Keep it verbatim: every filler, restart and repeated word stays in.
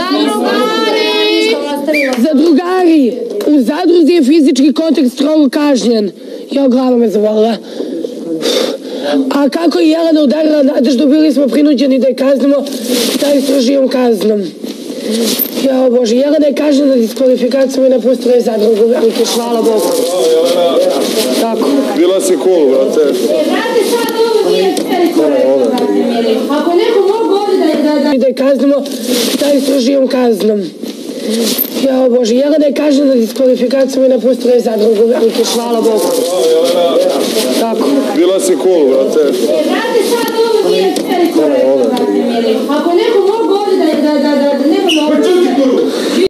Zadrugari, u zadruzi je fizički kontakt strogo kažnjen. Ja, glava me zavolila. A kako je Jelena udarila Nadeždu, bili smo prinuđeni da je kaznimo najstrožijom kaznom. Jao Bože, Jelena je kažnjena diskvalifikacijom i napustila je zadrugu, velike, hvala Bogu. Tako. Bila si cool, brate. Brate, sad ovo nije korektno. Ako neko mogu ovdje da... Da je kaznimo najstrožijom kaznom. Jao Bože, Jelena je kažnjena diskvalifikacijom i napustila je zadrugu, velike, hvala Bogu. Tako. Bila si cool, brate. Brate, sad ovo nije korektno. Ako neko mogu ovdje da...